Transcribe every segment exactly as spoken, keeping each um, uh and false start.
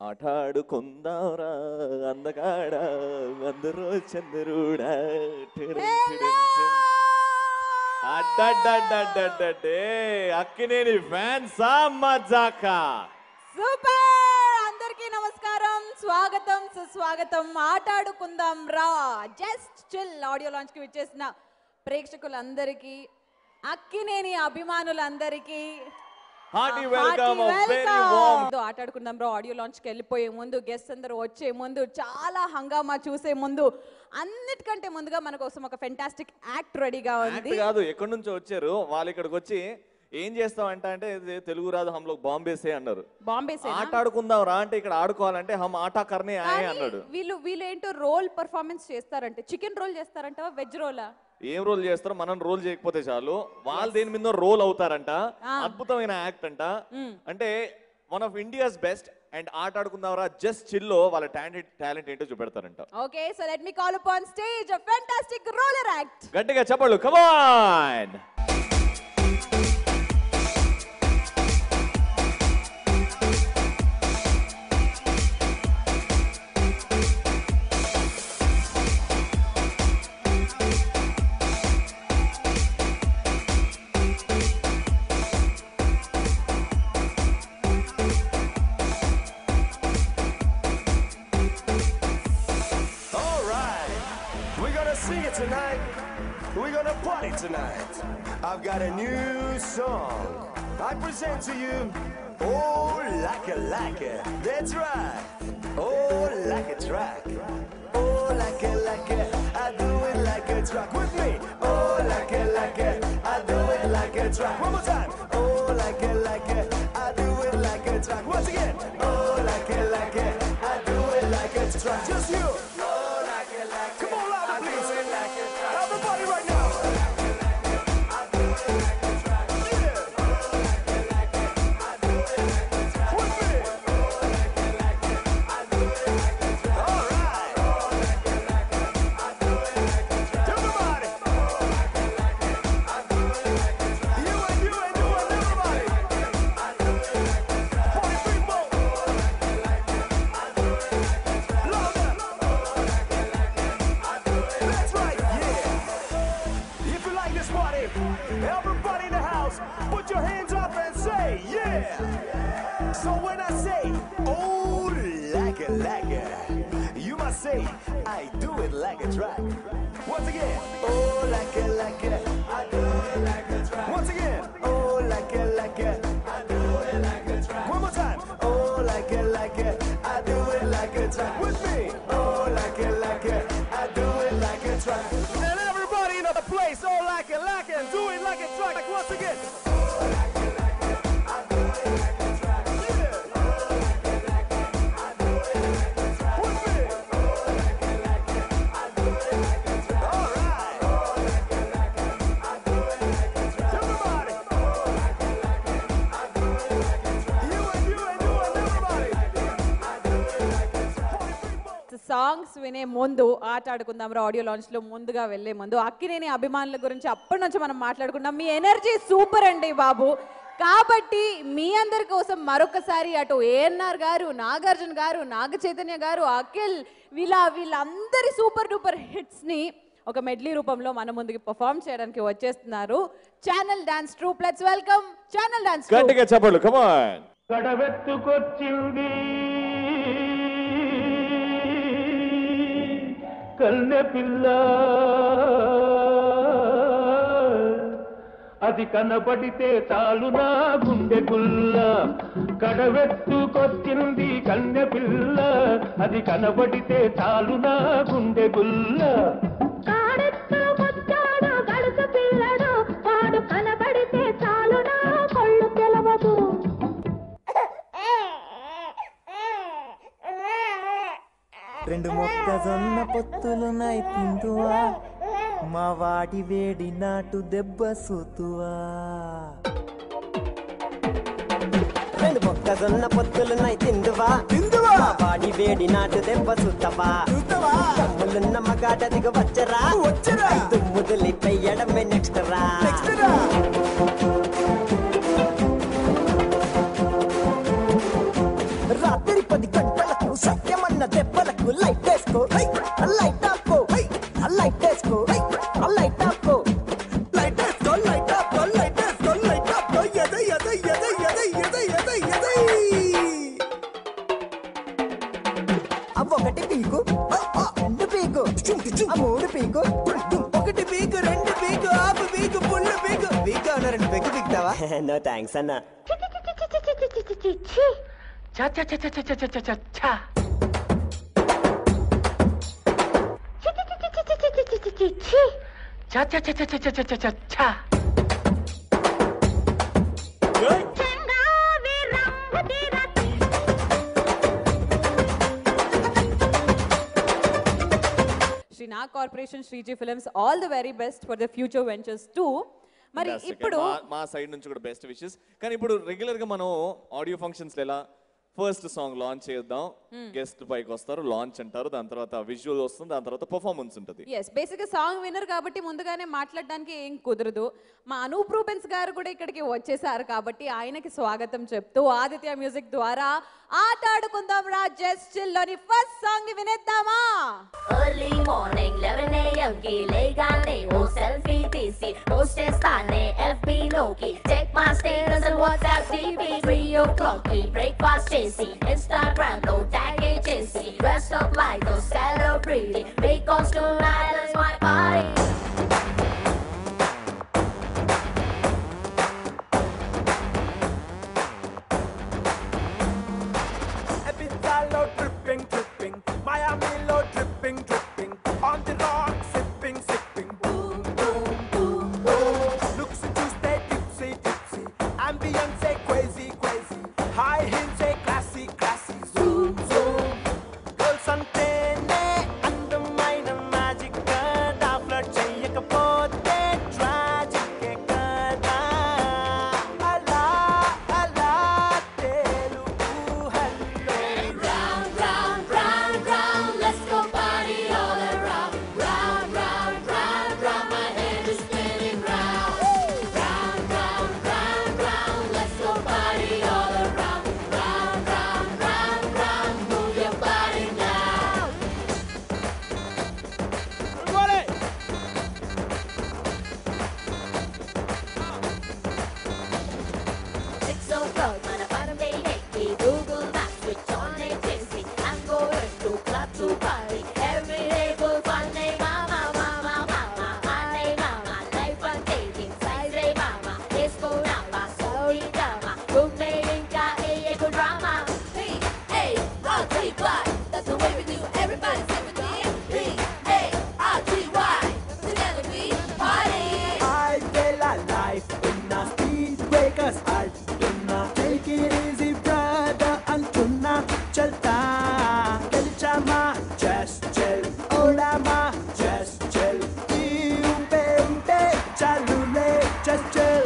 ఆటాడుకుందాంరా అందగాడ అందరూ చంద్రుడా అడ్డడ్డడ్డడ్డడ్డే అక్కినేని ఫ్యాన్సా మజాకా సూపర్. అందరికీ నమస్కారం, స్వాగతం సుస్వాగతం. ఆటాడుకుందాం రా జస్ట్ చిల్ ఆడియో లాంచ్ కి విచ్చేసిన ప్రేక్షకులందరికీ, అక్కినేని అభిమానులందరికీ hearty welcome. Very warm. Aatadukundam Raa audio launch కి వెళ్ళిపోయే ముందు, గెస్ట్ అందరూ వచ్చే ముందు, చాలా హంగామా చూసే ముందు, అన్నిటికంటే ముందుగా మన కోసం ఒక ఫెంటాస్టిక్ యాక్ట్ రెడీగా ఉంది. కాదు, ఎక్కడి నుంచో వచ్చారు వాళ్ళు, ఇక్కడికి వచ్చి ఏం చేస్తాం అంట అంటే తెలుగు రాదు హమ్ లోగ్ బాంబే సే అన్నారు. బాంబే సే ఆట ఆడుకుందాం రా అంటే ఇక్కడ ఆడుకోవాలంటే హమ్ ఆటా కర్నే ఆయే అన్నాడు. వీళ్ళు వీళ్ళు ఏంటో రోల్ పర్ఫార్మెన్స్ చేస్తారంటే, చికెన్ రోల్ చేస్తారంట, వెజ్ రోలా ఏం రోల్ చేస్తారో మనం రోల్ చేయకపోతే చాలు, వాళ్ళు దేని మీద రోల్ అవుతారంట. అద్భుతమైన యాక్ట్ అంట. అంటే one of India's best and Aata Aadukundam Raa just చిల్లో వాళ్ళ టాలెంట్ టాలెంట్ ఏంటో చూపెడతారంట. Okay, so let me call upon stage a fantastic roller act. గట్టిగా చెప్పండి, come on. Tonight, we're gonna party tonight. I've got a new song. I present to you, oh, like a like it. That's right. Oh, like a track. Oh, like a like it. I do it like a track with me. Oh, like a like it. I do it like a track. One more time. Oh, like a like it. I do it like a track. Once again. Oh, like a like it. I do it like a track. Just you. Everybody in the house, put your hands up and say, yeah. So when I say, oh, like it, like it, you must say, I do it like a track. Once again, oh, like it, like it, I do it like a track. Once again, oh, like it, like it, I do it like a track. One more time, oh, like it, like it, I do it like a track. With me, oh, like it, like it, I do it like a track. And everybody in the place, oh, like it, like it, do it like a track. Like once again. Songs వినే ముందు, ఆట ఆడుకుందాం రా audio launch లో ముందుగా వెళ్లే ముందు, అక్కినేని అభిమానుల గురించి అప్పటి నుంచి మనం మాట్లాడుకున్నాం. మీ ఎనర్జీ సూపర్ అండి బాబు. కాబట్టి మీ అందరి కోసం మరొకసారి అటు ఏఎన్ఆర్ గారు, నాగార్జున గారు, నాగ చైతన్య గారు, అఖిల్, వీళ్ళ వీళ్ళందరి సూపర్ డూపర్ హిట్స్ ని ఒక మెడ్లీ రూపంలో మన ముందుకి పర్ఫార్మ్ చేయడానికి వచ్చేస్తున్నారు channel dance troupe. Let's welcome channel dance troupe. గట్టిగా చెప్పండి, కమ్ ఆన్. గడవెత్తుకొచ్చింది కన్నె పిల్ల, అది కనబడితే చాలు నా గుండె గుల్ల. కడవెత్తుకొచ్చింది కన్నె పిల్ల, అది కనబడితే చాలు నా గుండె గుల్ల. కాడెత్తుకొచ్చాడు గడుసు పిల్లడు, వాడు కనబడితే చాలు నా కళ్ళు తెలవదు. రెండు మొక్కజొన్న పొత్తులున్నాయి తిందువా, మా వాడి వేడి నాటు దెబ్బ సూతువా. రెండు మొక్కజొన్న పొత్తులున్నాయి తిందువా, తిందువా, మా వాడి వేడి నాటు దెబ్బ సూతవా. తమ్ములున్న మగాట దిగ వచ్చరా, వచ్చరా, దుమ్ముదులి పెయ్యడమే నెక్స్ట్ రా. రాత్రి పది గంటల ఒకటి పీకు రెండు పీకు ఆ మూడు పీకు ఒకటి పీకు రెండు పీకు ఆపు పీకు పుల్లు పీకు పీకు అన్న రెండు పీకు పీకుతావా? నో థ్యాంక్స్ అన్న. చా చా చా చా చా చా చా చా చా చా చా చా చా చా చా చా చా చా Sreena corporation, Sreeji films, all the very best for the future ventures too. మరి Fantastic. ఇప్పుడు మా- మా సైడ్ నుంచి కూడా బెస్ట్ విషెస్. కానీ ఇప్పుడు రెగ్యులర్ గా మనం ఆడియో ఫంక్షన్స్ ఎలా ఫస్ట్ సాంగ్ లాంచ్ చేద్దాం, గెస్ట్ పైకి వస్తారు, లాంచ్ అంటారు, దాని తర్వాత విజువల్ వస్తుంది, దాని తర్వాత పర్ఫార్మెన్స్ ఉంటుంది. ఎస్, బేసిక్గా సాంగ్ విన్నర్ కాబట్టి ముందుగానే మాట్లాడడానికి ఏం కుదరదు. మా అనూప్ రూపెన్స్ గారు కూడా ఇక్కడికి వచ్చేసారు కాబట్టి ఆయనకి స్వాగతం చెప్తూ ఆదిత్య మ్యూజిక్ ద్వారా ఆట ఆడుకుందాం రా జస్ట్ చిల్ లోని ఫస్ట్ సాంగ్ వినేద్దామా? Early morning eleven a m కి లేగానే ఓ సెల్ఫీ తీసి పోస్ట్ చేస్తానే F B లోకి. Check my status and WhatsApp D P. three o'clock కి breakfast చేసి Instagram లో tag చేసి rest of life to celebrate because tonight is my party. Ibiza-lo dripping, dripping. Miami-lo dripping, dripping. On the rock, sipping, sipping. Boom, boom, boom, boom. Looks and Tuesday, tipsy, tipsy. Ambience, crazy, crazy. High heels, classy, classy. Zoom, zoom. Girls అంటేనే అందమైన magic కదా. Flirt చెయ్యకపోతే tragic కదా. అలా, అలా Telugu hello. Round, round, round, round, let's go party all around. Round, round, round, round, my head is spinning round. Round, round, round, round, let's go party all around. Round, round, round, round, move your body now. Six o'clock, మన పరమే ఎక్కి Google Maps switch on it tasty. I'm going to club to party. Every day full fun day, mama, mama, mama. Ane mama, life and taking size ray mama. Disco nama, sorry drama. Gume inka eye ko drama. Hey, hey, R T Y. That's the way we do. Everybody say with me. Hey, hey, R T Y. Together we party. I feel alive in a speed breakers అంటున్నా. Take it easy brother అంటున్నా. చల్తా గెలిచామా just chill. ఓడామా just chill. ఈ ఊపే ఉంటే చాలులే just chill.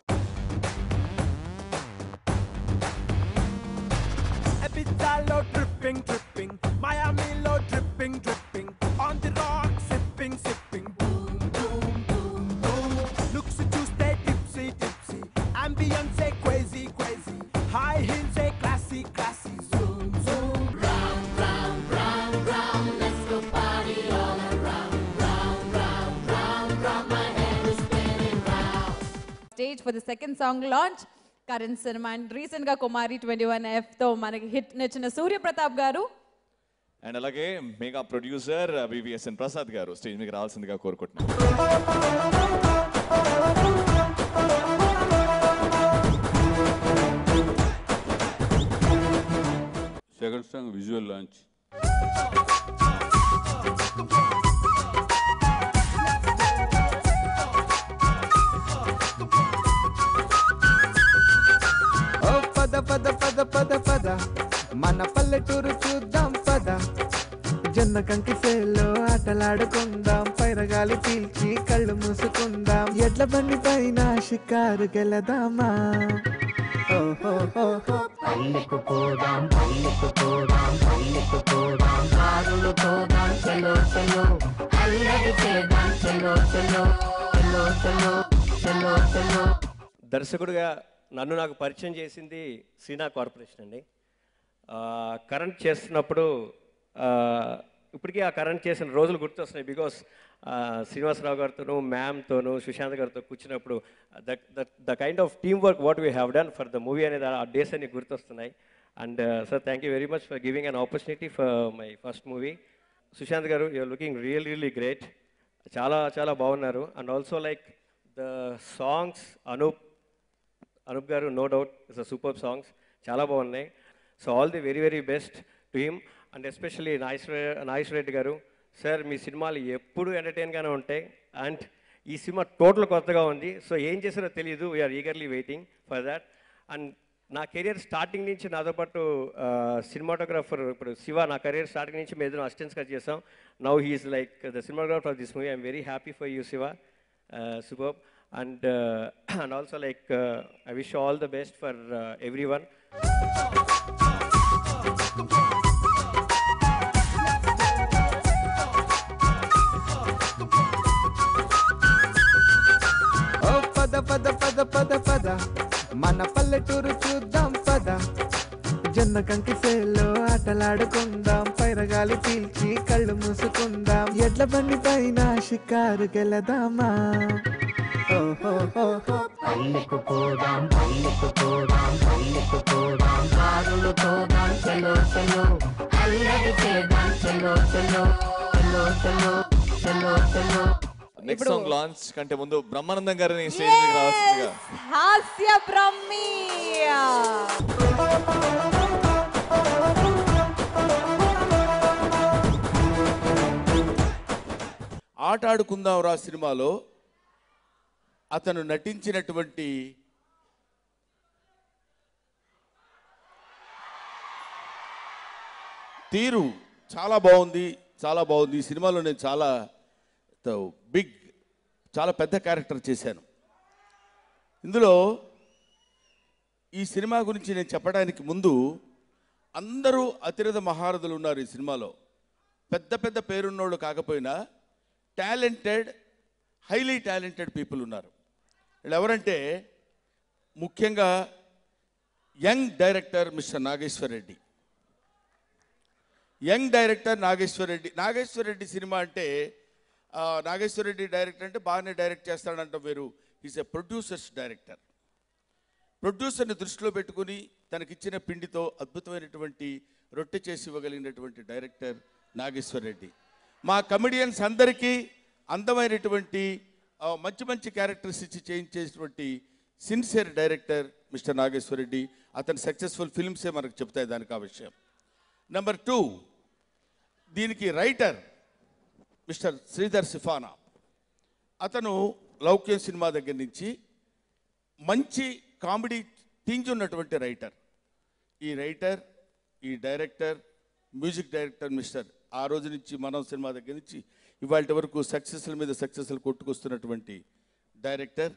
Ibiza-lo dripping, dripping. Miami-lo dripping, dripping. On the rock, sipping, sipping. Boom, boom, boom, boom. Looks and Tuesday, tipsy, tipsy. Ambience, crazy, crazy. High heels, classy, classy. Zoom, zoom. Round, round, round, round, let's go party all around. Round, round, round, round, my head is spinning round. Stage for the second song launch Current cinema and recent గా Kumari twenty one F తో మనకి hit నచ్చిన సూర్య ప్రతాప్ గారు and అలాగే mega producer VVSN Prasad గారు stage మీకు రావాల్సిందిగా కోరుకుంటున్నాను. Second song visual launch. ఓ పద పద పద పద పద మన పల్లెటూరు చూద్దాం పద జొన్న కంకి సేల్లో ఆటలాడుకుందాం పైరగాలి పీల్చి కళ్ళు మూసుకుందాం ఎడ్ల బండి పైన షికారుకెళదామా ఓహో ఓహో పల్లెకు పోదాం పల్లెకు పోదాం పల్లెకు పోదాం కారులు పోదాం చలో చలో అల్లరి చేద్దాం చలో చలో చలో చలో చలో చలో. దర్శకుడిగా నన్ను నాకు పరిచయం చేసింది శ్రీనా కార్పొరేషన్ అండి. కరెంట్ చేస్తున్నప్పుడు ఇప్పటికీ ఆ కరెంట్ చేసిన రోజులు గుర్తొస్తున్నాయి. బికాస్ శ్రీనివాసరావు గారితోనూ మ్యామ్తోనూ సుశాంత్ గారితో కూర్చున్నప్పుడు the the kind of team work what we have done for the movie అనేది ఆ డేస్ అన్ని గుర్తొస్తున్నాయి. And sir thank you very much for giving an opportunity for my first movie. Sushanth గారు, you're looking real really great. చాలా చాలా బాగున్నారు. And also like the songs Anup Anup గారు, no doubt it's a super songs, చాలా బాగున్నాయి. So all the very very best to him. And especially Nageswara Nageswara Reddy గారు, sir మీ సినిమాలు ఎప్పుడు ఎంటర్టైన్గానే ఉంటాయి. అండ్ ఈ సినిమా టోటల్ కొత్తగా ఉంది. సో ఏం చేశారో తెలియదు, we're eagerly waiting for that. And నా కెరియర్ స్టార్టింగ్ నుంచి నాతో పాటు సినిమాటోగ్రాఫర్ ఇప్పుడు శివ, నా కెరియర్ స్టార్టింగ్ నుంచి మేము ఇద్దరం అసిస్టెంట్స్గా చేసాం. Now he's like the cinematographer of this movie. I'm very happy for you Shiva, super. And and also like I wish all the best for everyone. పద పద పద పద పద మన పల్లెటూరు చూద్దాం పద, జొన్న కంకి సేల్లో ఆటలాడుకుందాం, పైరగాలి పీల్చి కళ్ళు మూసుకుందాం, ఎడ్ల బండి పైన షికారుకెళదామా. పల్లెకు పోదాం పల్లెకు పోదాం పల్లెకు పోదాం, కారులు పోదాం చలో చలో, అల్లరి చేద్దాం చలో చలో చలో చలో చలో చలో. నెక్స్ట్ సాంగ్ లాంచ్ కంటే ముందు బ్రహ్మానందం గారిని స్టేజ్ మీదకి రావాల్సిందిగా. హాస్య బ్రహ్మి. ఆట ఆడుకుందాం రా సినిమాలో అతను నటించినటువంటి తీరు చాలా బాగుంది, చాలా బాగుంది. ఈ సినిమాలో నేను చాలా బిగ్ చాలా పెద్ద క్యారెక్టర్ చేశాను. ఇందులో ఈ సినిమా గురించి నేను చెప్పడానికి ముందు అందరూ అతిరథ మహారథులు ఉన్నారు ఈ సినిమాలో. పెద్ద పెద్ద పేరున్నోళ్ళు కాకపోయినా టాలెంటెడ్, హైలీ టాలెంటెడ్ పీపుల్ ఉన్నారు. వీళ్ళు ఎవరంటే ముఖ్యంగా young director mister Nageswara Reddy. Young director Nageswara Reddy. Nageswara Reddy cinema అంటే నాగేశ్వర రెడ్డి డైరెక్టర్ అంటే బాగానే డైరెక్ట్ చేస్తాడంట వేరు. Is a producer's director. ప్రొడ్యూసర్ని దృష్టిలో పెట్టుకుని తనకిచ్చిన పిండితో అద్భుతమైనటువంటి రొట్టె చేసి ఇవ్వగలిగినటువంటి డైరెక్టర్ నాగేశ్వర రెడ్డి. మా కమెడియన్స్ అందరికీ అందమైనటువంటి మంచి మంచి క్యారెక్టర్స్ ఇచ్చి చేయించేటువంటి sincere director mister Nageswara Reddy. అతని సక్సెస్ఫుల్ ఫిల్మ్సే మనకు చెప్తాయి దానికి ఆ విషయం. నెంబర్ టూ, దీనికి రైటర్ మిస్టర్ శ్రీధర్ సిఫానా. అతను లౌక్యం సినిమా దగ్గర నుంచి మంచి కామెడీ థింగ్స్ ఉన్నటువంటి రైటర్. ఈ రైటర్, ఈ డైరెక్టర్, మ్యూజిక్ డైరెక్టర్ మిస్టర్ ఆ రోజు నుంచి మనం సినిమా దగ్గర నుంచి ఇవాళ వరకు సక్సెస్ల మీద సక్సెస్లు కొట్టుకొస్తున్నటువంటి డైరెక్టర్.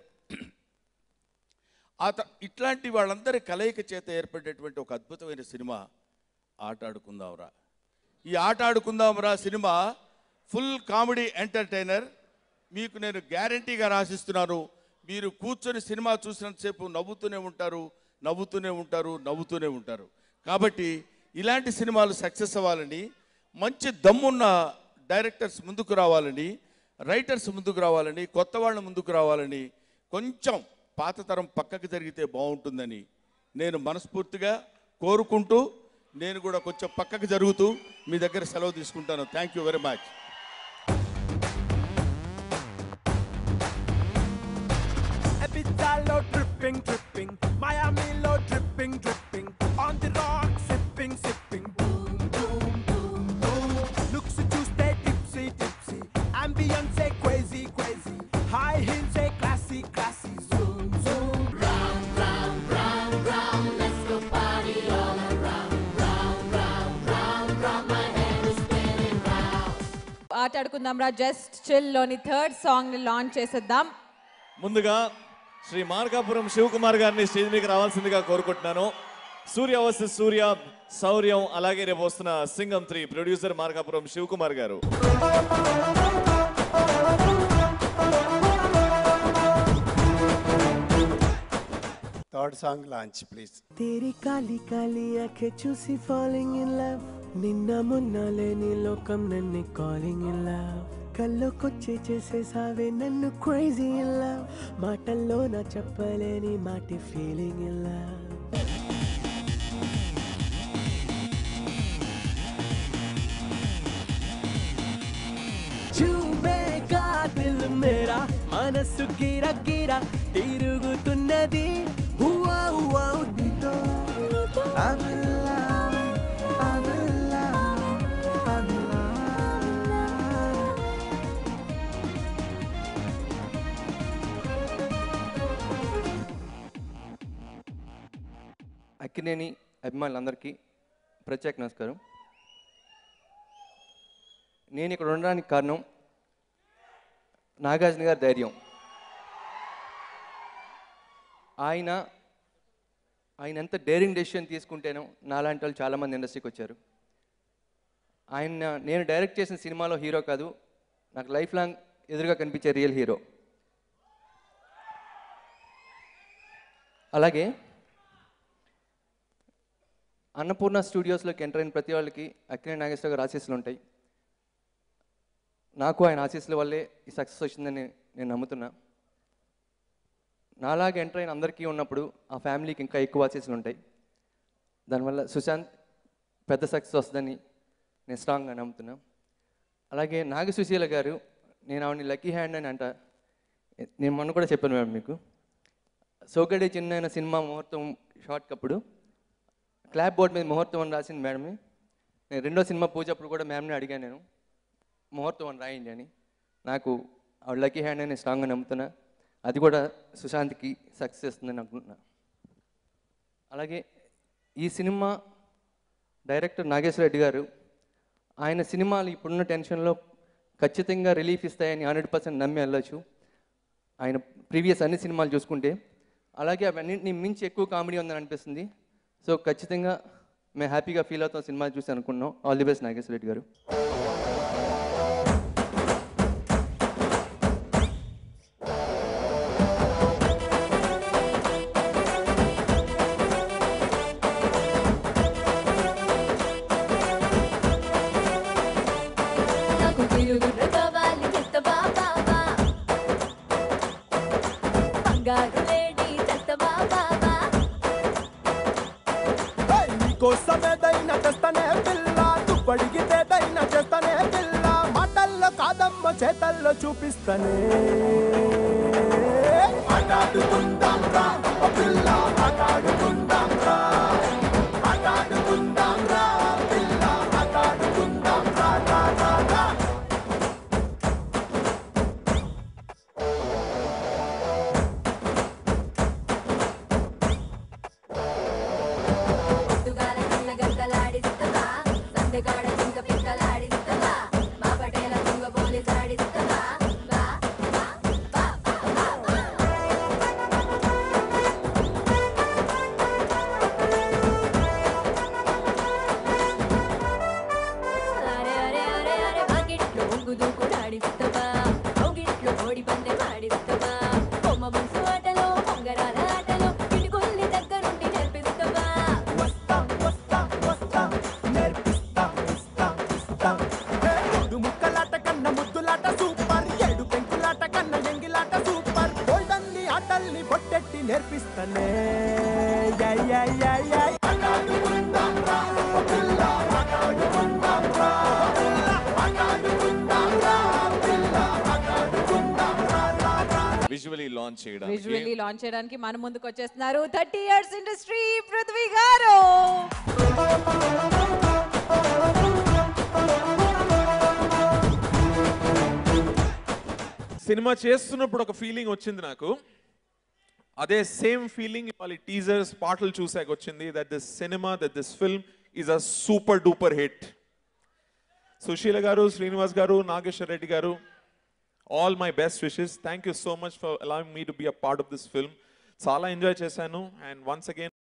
అత ఇట్లాంటి వాళ్ళందరి కలయిక చేత ఏర్పడేటువంటి ఒక అద్భుతమైన సినిమా ఆట ఆడుకుందాంరా. ఈ Aata Aadukundam Raa cinema full comedy entertainer. మీకు నేను గ్యారంటీగా రాసిస్తున్నాను, మీరు కూర్చొని సినిమా చూసినంతసేపు నవ్వుతూనే ఉంటారు నవ్వుతూనే ఉంటారు నవ్వుతూనే ఉంటారు. కాబట్టి ఇలాంటి సినిమాలు సక్సెస్ అవ్వాలని, మంచి దమ్మున్న డైరెక్టర్స్ ముందుకు రావాలని, రైటర్స్ ముందుకు రావాలని, కొత్త వాళ్ళ ముందుకు రావాలని, కొంచెం పాత తరం పక్కకి జరిగితే బాగుంటుందని నేను మనస్ఫూర్తిగా కోరుకుంటూ నేను కూడా కొంచెం పక్కకి జరుగుతూ మీ దగ్గర సెలవు తీసుకుంటాను. Thank you very much. Ibiza dripping, dripping, Miami low dripping, dripping, on the rock sipping, sipping, boom, boom, boom, boom. Looks at you stay tipsy, tipsy, ambience crazy, crazy, high heels say classy, classy, zoom, zoom. Round, round, round, round, let's go party all around. Round, round, round, round, my head is spinning round. Aata Aadukundam Raa just chill లోని third song ని launch చేసేద్దాం. ముందుగా శ్రీ మార్కాపురం శివకుమార్ గారిని stage మీదకి రావాల్సిందిగా కోరుకుంటున్నాను. సూర్య versus సూర్య, శౌర్యం, అలాగే రేపు వస్తున్న సింగం త్రీ ప్రొడ్యూసర్ మార్కాపురం శివకుమార్ గారు. Third song launch please. तेरी काली काली आंखें చూసి falling in love, నిన్న మొన్న లేని లోకం నన్ను calling in love, కల్లోకొచ్చి చేసేసావే నన్ను crazy in love, మాటల్లో నా చెప్పలేని మాటి feeling in love. మనసు గిర గిర తిరుగుతున్నది హువా హువా నీతో I'm in love, I'm in love, I'm in love. Akkineni అభిమానులందరికీ ప్రత్యేక నమస్కారం. నేను ఇక్కడ ఉండడానికి కారణం నాగార్జున గారి ధైర్యం. ఆయన ఆయన ఎంత డేరింగ్ డెసిషన్ తీసుకుంటేనో నాలాంటి వాళ్ళు చాలామంది ఇండస్ట్రీకి వచ్చారు. ఆయన నేను డైరెక్ట్ చేసిన సినిమాలో హీరో కాదు, నాకు లైఫ్ లాంగ్ ఎదురుగా కనిపించే రియల్ హీరో. అలాగే అన్నపూర్ణ స్టూడియోస్లోకి ఎంటర్ అయిన ప్రతి వాళ్ళకి అక్కినేని నాగేశ్వర గారు ఆశీస్సులు ఉంటాయి. నాకు ఆయన ఆశీస్సుల వల్లే ఈ సక్సెస్ వచ్చిందని నేను నమ్ముతున్నా. నాలాగా ఎంటర్ అయిన అందరికీ ఉన్నప్పుడు ఆ ఫ్యామిలీకి ఇంకా ఎక్కువ ఆశీస్సులు ఉంటాయి. దానివల్ల సుశాంత్ పెద్ద సక్సెస్ వస్తుందని నేను స్ట్రాంగ్గా నమ్ముతున్నా. అలాగే నాగ సుశీల గారు, నేను ఆవిడని లక్కీ హ్యాండ్ అని అంట. నేను మొన్న కూడా చెప్పాను మేడం మీకు, సోగడే చిన్న సినిమా ముహూర్తం షార్ట్ అప్పుడు క్లాప్ బోర్డ్ మీద ముహూర్తం అని రాసింది మేడమే. నేను రెండో సినిమా పూజ అప్పుడు కూడా మ్యామ్ని అడిగాను, నేను ముహూర్తం అని రాయండి అని. నాకు ఆవిడ లక్కీ హ్యాండ్ అని స్ట్రాంగ్గా నమ్ముతున్నా. అది కూడా సుశాంత్కి సక్సెస్ ఇస్తుందని అనుకుంటున్నా. అలాగే ఈ సినిమా డైరెక్టర్ నాగేశ్వర రెడ్డి గారు, ఆయన సినిమాలు ఇప్పుడున్న టెన్షన్లో ఖచ్చితంగా రిలీఫ్ ఇస్తాయని హండ్రెడ్ పర్సెంట్ నమ్మి వెళ్ళొచ్చు. ఆయన ప్రీవియస్ అన్ని సినిమాలు చూసుకుంటే. అలాగే అవన్నింటినీ మించి ఎక్కువ కామెడీ ఉందని అనిపిస్తుంది. సో ఖచ్చితంగా మేము హ్యాపీగా ఫీల్ అవుతాం సినిమా చూసి అనుకున్నాం. All the best Nageswara Reddy గారు. కోసమేదైనా చేస్తానే పిల్ల, నువ్వు అడిగితేదైనా చేస్తానే పిల్ల, మాటల్లో కాదమ్మ చేతల్లో చూపిస్తానే. ఆటాడుకుందాం రా ఓ పిల్ల, ఆటాడుకుందాం రా, ఆటాడుకుందాం రా పిల్ల, ఆటాడుకుందాం రా రా రా రా. నేర్పిస్తానే. విజువల్లీ లాంచ్ చేయడానికి విజువల్లీ లాంచ్ చేయడానికి మన ముందుకు వచ్చేస్తున్నారు థర్టీ ఇయర్స్ ఇండస్ట్రీ పృథ్వీ గారు. సినిమా చేస్తున్నప్పుడు ఒక ఫీలింగ్ వచ్చింది నాకు. అదే సేమ్ ఫీలింగ్ ఇవాళ టీజర్స్ పాటలు చూసాక వచ్చింది. That this cinema, that this film is a super duper hit. Susheela గారు, శ్రీనివాస్ గారు, నాగేశ్వర రెడ్డి గారు, all my best wishes. Thank you so much for allowing me to be a part of this film. చాలా enjoy చేశాను. And once again